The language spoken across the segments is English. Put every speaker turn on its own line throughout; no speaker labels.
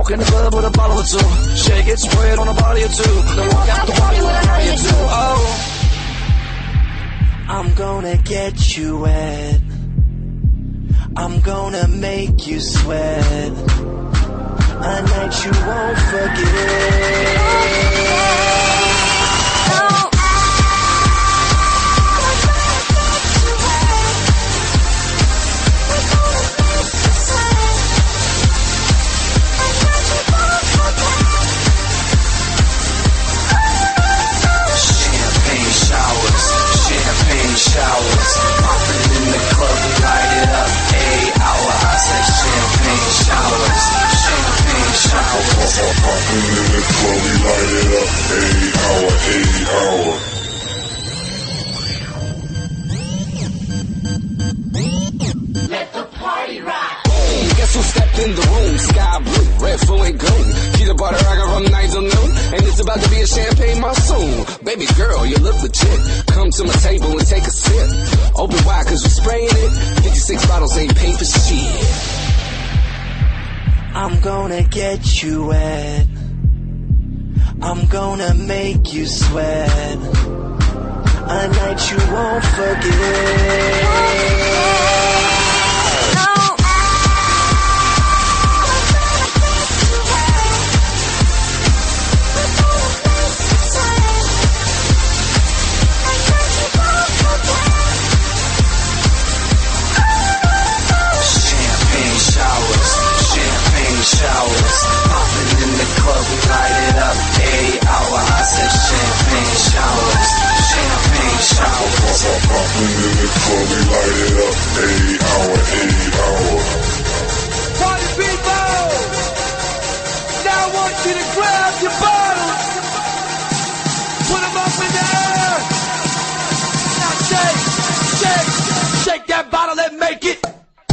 walk in the club with a bottle or two. Shake it, spray it on a body or two. Then walk out the party with a hurry or two. Oh, I'm gonna get you wet. I'm gonna make you sweat. A night you won't forget. Showers, popping in the club, we light it up. 8 hour, I said champagne showers, champagne showers. Popping in the club, we light it up. 8 hour, 8 hour. Let the party rock. Guess who stepped in the room? Sky blue, red, full and gold. Peanut butter, I got from 9 till noon. And it's about to be a champagne monsoon. Baby girl, you look legit. Come to my table and take a sip. Open wide cause we're spraying it. 56 bottles ain't paid for shit. I'm gonna get you wet. I'm gonna make you sweat. A night you won't forget. Showers, popping in the club, we light it up. 8 hour, I said champagne showers, champagne showers. Popping in the club, we light it up. 8 hour, 8 hour.
Party people, now I want you to grab your bottles, put them up in the air. Now shake, shake, shake that bottle and make it.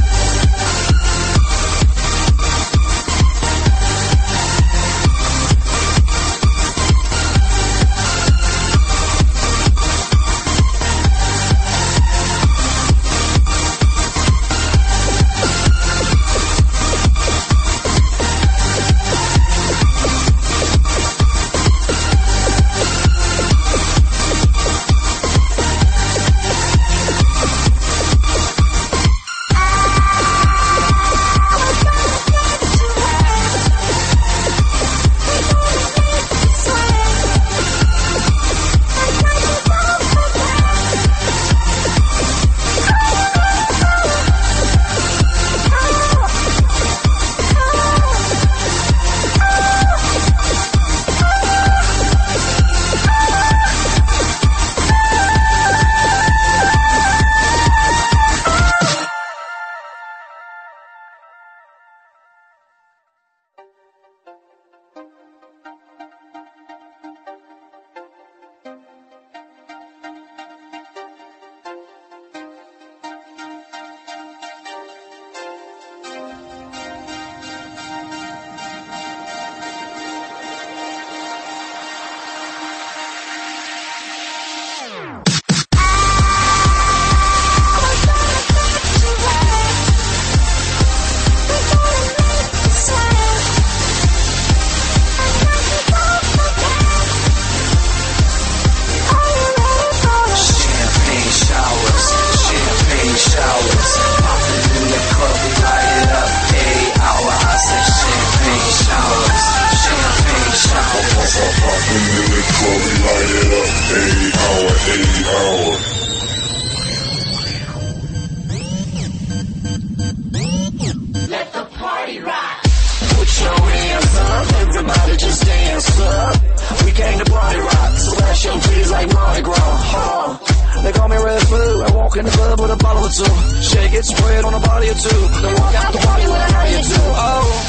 in the club with a bottle or two. Shake it, spray it on a body or two. Then walk out the party with a hurry or two. Oh,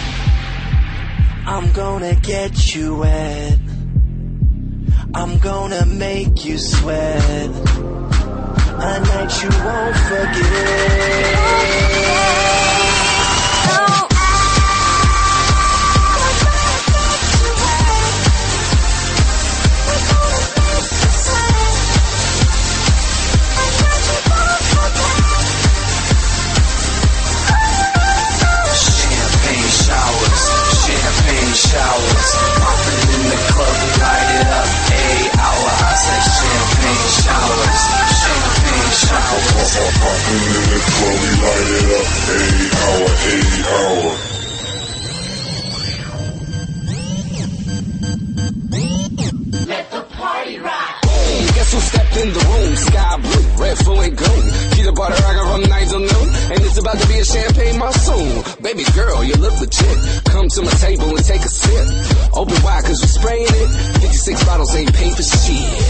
I'm gonna get you wet. I'm gonna make you sweat. A night you won't forget.
the club, we light it up. 8 hour.
Let the party rock. Guess who stepped in the room? Sky blue, red, full and gold. Peanut butter, I got from 9 till noon. And it's about to be a champagne monsoon. Baby girl, you look legit. Come to my table and take a sip. Open wide cause we spraying it. 56 bottles ain't paid for shit.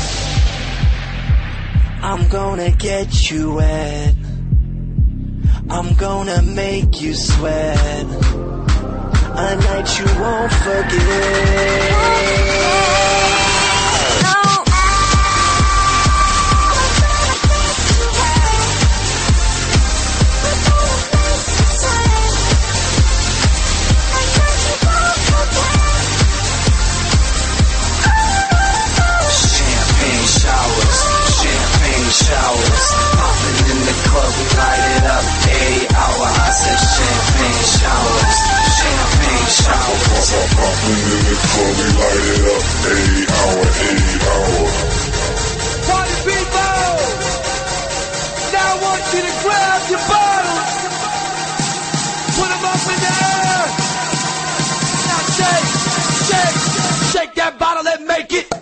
I'm gonna get you wet. I'm gonna make you sweat. A night you won't forget. Showers, popping in the club, we light it up. 8 hour, I said champagne showers, champagne showers.
Popping in the club, we light it up. 8 hour.
Party people! Now I want you to grab your bottles, put them up in the air. Now shake that bottle and make it.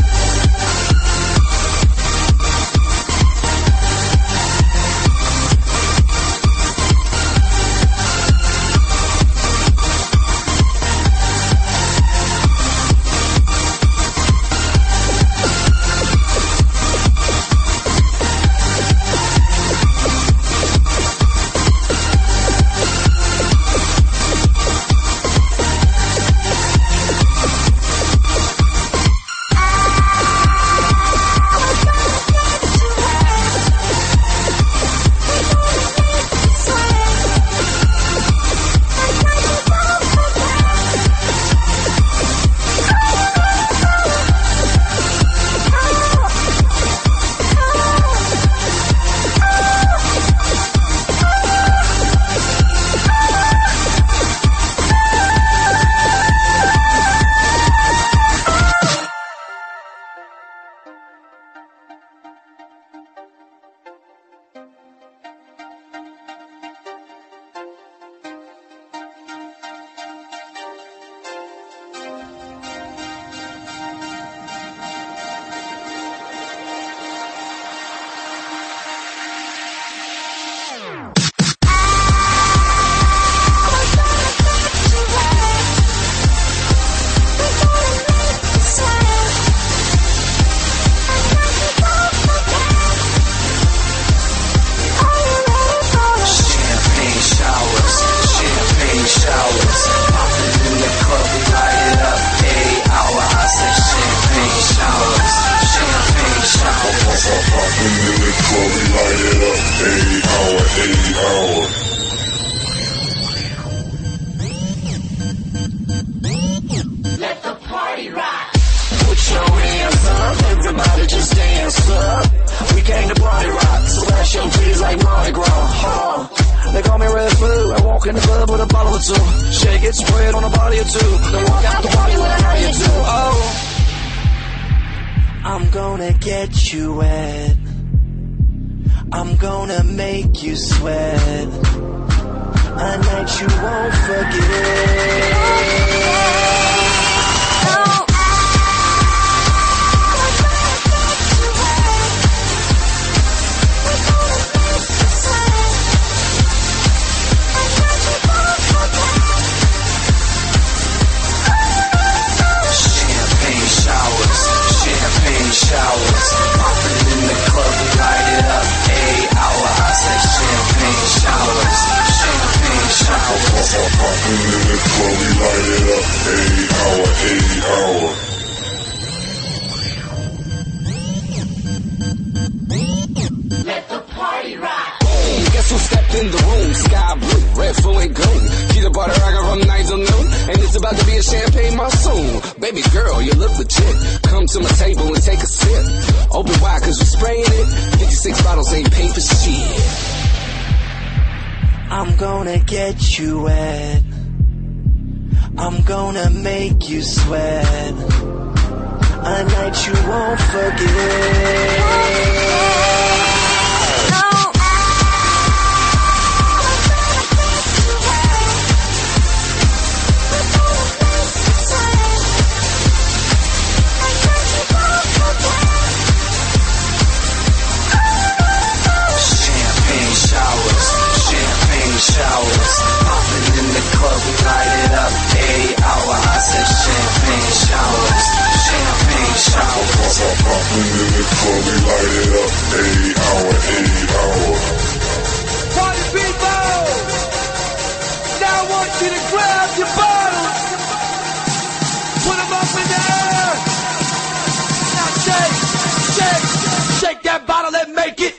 I'm gonna get you wet. I'm gonna make you sweat. A night you won't forget. Showers, popping in the club, we light it up. 8 hour, I said champagne showers, champagne showers.
Popping in the club, we light it up. 8 hour.
Let the party rock. Guess who stepped in the room? Sky blue, red, full and gold. Peanut butter, I got from 9 till noon. And it's about to be a champagne monsoon. Baby girl, you look legit. Come to my table and take a sip. Open wide cause we spraying it. 56 bottles ain't paid for shit.
I'm gonna get you wet. I'm gonna make you sweat. A night you won't forget. said champagne showers, champagne showers.
Popping in the club, we light it up. 8 hour, 8 hour.
Party people! Now I want you to grab your bottles, put them up in the air. Now shake, shake, shake that bottle and make it.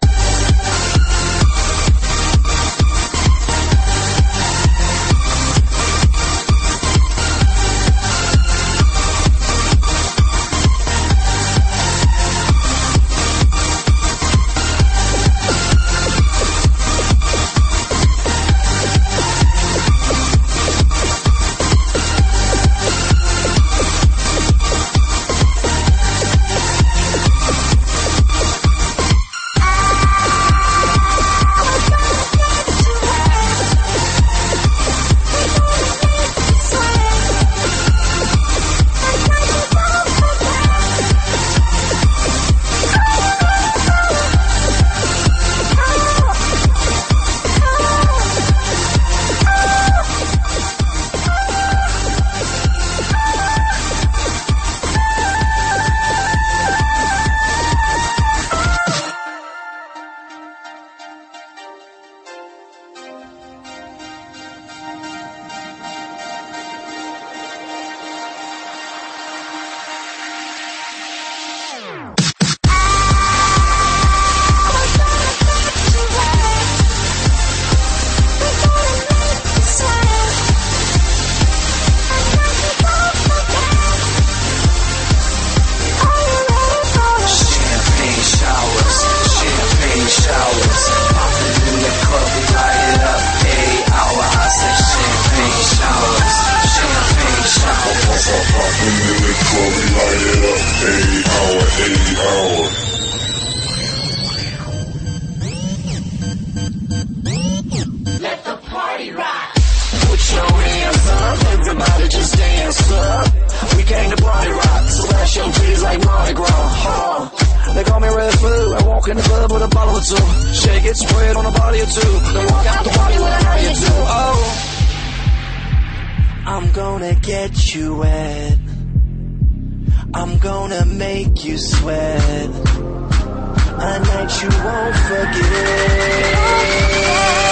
Let the party rock. Put your hands up, everybody just dance up. We came to party rock, so lash your titties like Mardi Gras. They call me Red Flu. I walk in the club with a bottle or two. Shake it, spread on a body or two. Then walk out the party with a naughty or two. Oh,
I'm gonna get you wet. I'm gonna make you sweat. A night you won't forget.